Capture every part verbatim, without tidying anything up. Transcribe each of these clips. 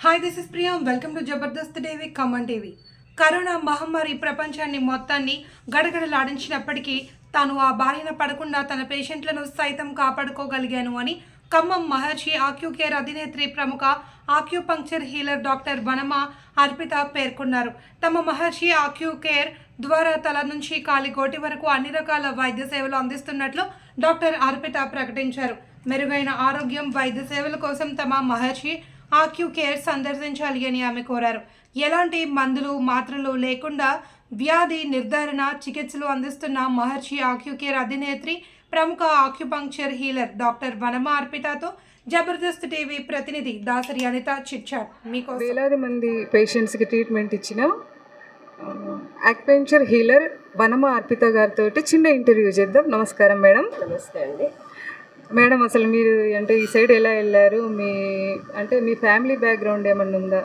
Hi this is Priya welcome to Jabardasth TV Khammam TV. Corona మహమ్మారి ప్రపంచాన్ని మొత్తాన్ని గడగడలాడించినప్పటికీ తాను ఆ బారిన పడకుండా తన పేషెంట్లను సైతం కాపాడుకోగలిగాను అని ఖమ్మం మహర్షి ఆక్యూకేర్ అధినేత్రి ప్రముఖ acupuncture healer doctor Vanama Arpitha పేర్కొన్నారు. తమ మహర్షి ఆక్యూకేర్ ద్వారా తల నుంచి కాలి గోటి వరకు అన్ని రకాల వైద్య సేవలు అందిస్తున్నట్లు డాక్టర్ అర్పిత ప్రకటించారు. మెరుగైన ఆరోగ్యం వైద్య సేవల కోసం తమ మహర్షి ఆక్యూకేర్ సందర్శించాలి అని ఆమె కోరారు. ఎలాంటి మందులు మాత్రలు లేకుండా వ్యాధి నిర్ధారణ చికిత్సలు అందిస్తున్న మహర్షి ఆక్యూకేర్ అధినేత్రి ప్రముఖ ఆక్యుపంక్చర్ హీలర్ డాక్టర్ వనమ అర్పితతో జబర్దస్త్ టీవీ ప్రతినిధి దాసరి అనిత చిట్ చాట్. మీకు వేలాది మంది పేషెంట్స్కి ట్రీట్మెంట్ ఇచ్చిన ఆక్యుపంక్చర్ హీలర్ వనమ అర్పిత గారితో చిన్న ఇంటర్వ్యూ చేద్దాం. నమస్కారం మేడం. నమస్తే అండి మేడం, అసలు మీరు అంటే ఈ సైడ్ ఎలా వెళ్ళారు? మీ అంటే మీ ఫ్యామిలీ బ్యాక్గ్రౌండ్ ఏమన్నా ఉందా?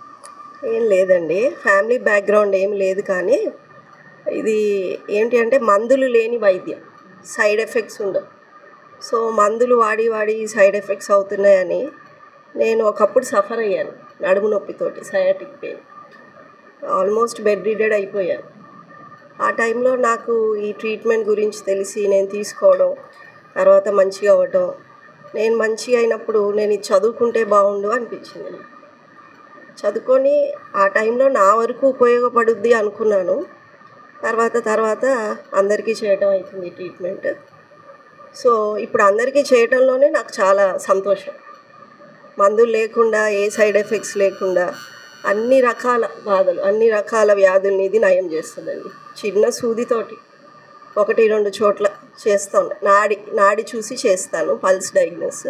ఏం లేదండి, ఫ్యామిలీ బ్యాక్గ్రౌండ్ ఏం లేదు. కానీ ఇది ఏంటి అంటే మందులు లేని వైద్యం, సైడ్ ఎఫెక్ట్స్ ఉండవు. సో మందులు వాడి వాడి సైడ్ ఎఫెక్ట్స్ అవుతున్నాయని నేను ఒకప్పుడు సఫర్ అయ్యాను. నడుము నొప్పితోటి, sciatic pain, almost bedridden అయిపోయాను. ఆ టైంలో నాకు ఈ ట్రీట్మెంట్ గురించి తెలిసి నేను తీసుకోవడం, తర్వాత మంచిగా అవ్వటం, నేను మంచిగా అయినప్పుడు నేను ఇది చదువుకుంటే బాగుండు అనిపించింది. చదువుకొని ఆ టైంలో నా వరకు ఉపయోగపడుద్ది అనుకున్నాను. తర్వాత తర్వాత అందరికీ చేయటం అవుతుంది ట్రీట్మెంట్. సో ఇప్పుడు అందరికీ చేయటంలోనే నాకు చాలా సంతోషం. మందులు లేకుండా, ఏ సైడ్ ఎఫెక్ట్స్ లేకుండా అన్ని రకాల బాధలు, అన్ని రకాల వ్యాధుల్ని ఇది నయం చేస్తుందండి. చిన్న సూదితోటి ఒకటి రెండు చోట్ల చేస్తాను. నాడి నాడి చూసి చేస్తాను, పల్స్ డయాగ్నోస్.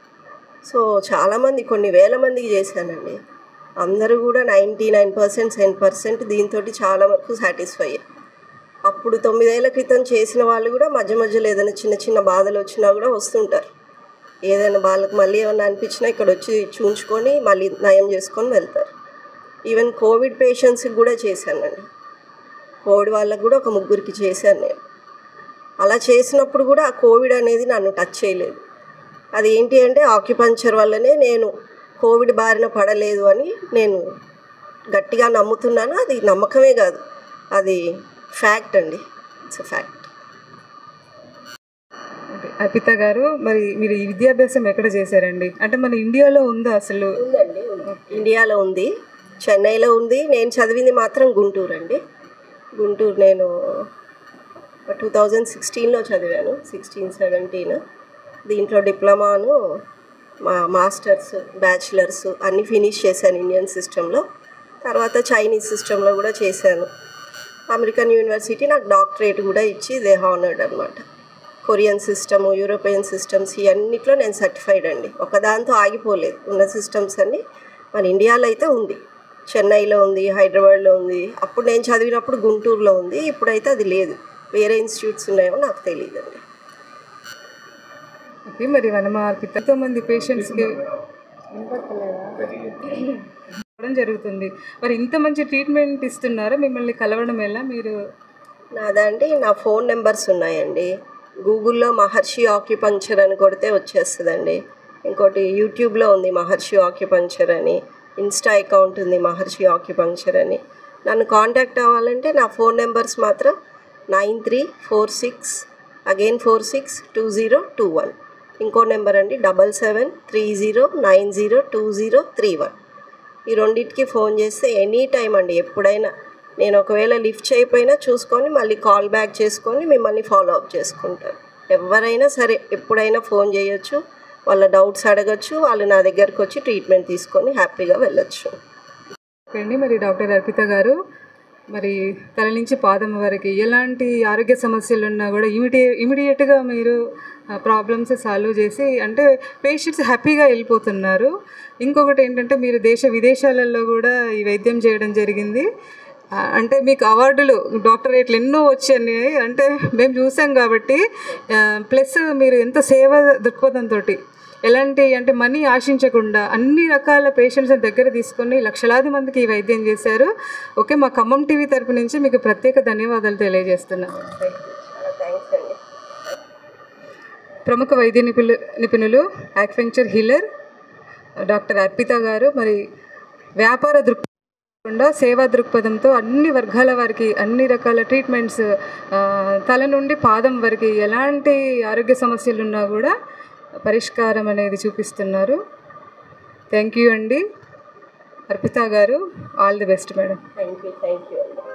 సో చాలామంది, కొన్ని వేల మందికి చేశానండి. అందరూ కూడా ninety nine percent ten percent దీంతో చాలా వరకు సాటిస్ఫై. అప్పుడు తొమ్మిదేళ్ల క్రితం చేసిన వాళ్ళు కూడా మధ్య మధ్యలో ఏదైనా చిన్న చిన్న బాధలు వచ్చినా కూడా వస్తుంటారు. ఏదైనా వాళ్ళకి మళ్ళీ ఏమైనా అనిపించినా ఇక్కడ వచ్చి చూంచుకొని మళ్ళీ నయం చేసుకొని వెళ్తారు. ఈవెన్ కోవిడ్ పేషెంట్స్కి కూడా చేశానండి. కోవిడ్ వాళ్ళకు కూడా ఒక ముగ్గురికి చేశాను నేను. అలా చేసినప్పుడు కూడా ఆ కోవిడ్ అనేది నన్ను టచ్ చేయలేదు. అది ఏంటి అంటే ఆక్యుపంక్చర్ వల్లనే నేను కోవిడ్ బారిన పడలేదు అని నేను గట్టిగా నమ్ముతున్నాను. అది నమ్మకమే కాదు, అది ఫ్యాక్ట్ అండి. It's fact. అర్పిత గారు, మరి మీరు ఈ విద్యాభ్యాసం ఎక్కడ చేశారండి? అంటే మన ఇండియాలో ఉందా అసలు? ఉందండి, ఇండియాలో ఉంది, చెన్నైలో ఉంది. నేను చదివింది మాత్రం గుంటూరు అండి. గుంటూరు నేను టూ థౌజండ్ సిక్స్టీన్లో చదివాను, సిక్స్టీన్ సెవెంటీన్. దీంట్లో డిప్లొమాను, మా మాస్టర్స్, బ్యాచిలర్స్ అన్నీ ఫినిష్ చేశాను ఇండియన్ సిస్టంలో. తర్వాత చైనీస్ సిస్టంలో కూడా చేశాను. అమెరికన్ యూనివర్సిటీ నాకు డాక్టరేట్ కూడా ఇచ్చి దే హానర్డ్ అనమాట. కొరియన్ సిస్టము, యూరోపియన్ సిస్టమ్స్ ఇవన్నిట్లో నేను సర్టిఫైడ్ అండి. ఒకదాంతో ఆగిపోలేదు. ఉన్న సిస్టమ్స్ అన్నీ మన ఇండియాలో అయితే ఉంది. చెన్నైలో ఉంది, హైదరాబాద్లో ఉంది. అప్పుడు నేను చదివినప్పుడు గుంటూరులో ఉంది. ఇప్పుడైతే అది లేదు. వేరే ఇన్స్టిట్యూట్స్ ఉన్నాయో నాకు తెలియదండి. ఓకే, మరి వనమ అర్పిత ఎంతో మంది పేషెంట్స్కి జరుగుతుంది. మరి ఇంత మంచి ట్రీట్మెంట్ ఇస్తున్నారా? మిమ్మల్ని కలవడం ఎలా? మీరు నాదండి, నా ఫోన్ నెంబర్స్ ఉన్నాయండి. గూగుల్లో మహర్షి ఆక్యుపంక్చర్ అని కొడితే వచ్చేస్తుందండి. ఇంకోటి యూట్యూబ్లో ఉంది మహర్షి ఆక్యుపంక్చర్ అని. ఇన్స్టా అకౌంట్ ఉంది మహర్షి ఆక్యుపంక్చర్ అని. నన్ను కాంటాక్ట్ అవ్వాలంటే నా ఫోన్ నెంబర్స్ మాత్రం nine three four six again four six two zero two one. ఇంకో నెంబర్ అండి double seven three zero nine zero two zero three one. ఈ రెండింటికి ఫోన్ చేస్తే ఎనీ టైం అండి, ఎప్పుడైనా. నేను ఒకవేళ లిఫ్ట్ చేయకపోయినా చూసుకొని మళ్ళీ కాల్ బ్యాక్ చేసుకొని మిమ్మల్ని ఫాలో అప్ చేసుకుంటాను. ఎవరైనా సరే ఎప్పుడైనా ఫోన్ చేయొచ్చు, వాళ్ళ డౌట్స్ అడగచ్చు, వాళ్ళు నా దగ్గరకు వచ్చి ట్రీట్మెంట్ తీసుకొని హ్యాపీగా వెళ్ళొచ్చు. ఓకే అండి, మరి డాక్టర్ అర్పిత గారు, మరి తల నుంచి పాదం వరకు ఎలాంటి ఆరోగ్య సమస్యలు ఉన్నా కూడా ఇమిడియే ఇమీడియట్గా మీరు ప్రాబ్లమ్స్ సాల్వ్ చేసి అంటే పేషెంట్స్ హ్యాపీగా వెళ్ళిపోతున్నారు. ఇంకొకటి ఏంటంటే మీరు దేశ విదేశాలలో కూడా ఈ వైద్యం చేయడం జరిగింది. అంటే మీకు అవార్డులు, డాక్టరేట్లు ఎన్నో వచ్చాయి. అంటే మేము చూసాం కాబట్టి. ప్లస్ మీరు ఎంత సేవ దృక్పథంతో, ఎలాంటి అంటే మనీ ఆశించకుండా అన్ని రకాల పేషెంట్స్ దగ్గర తీసుకొని లక్షలాది మందికి ఈ వైద్యం చేశారు. ఓకే, మా ఖమ్మం టీవీ తరపు నుంచి మీకు ప్రత్యేక ధన్యవాదాలు తెలియజేస్తున్నాను. థ్యాంక్స్ అండి. ప్రముఖ వైద్య నిపుణులు నిపుణులు ఆక్యుపంక్చర్ హీలర్ డాక్టర్ అర్పిత గారు మరి వ్యాపార దృక్పథం సేవా దృక్పథంతో అన్ని వర్గాల వారికి అన్ని రకాల ట్రీట్మెంట్స్ తల నుండి పాదం వరకు ఎలాంటి ఆరోగ్య సమస్యలు ఉన్నా కూడా పరిష్కారం అనేది చూపిస్తున్నారు. థ్యాంక్ యూ అండి Arpitha garu. All the best madam. Thank you thank you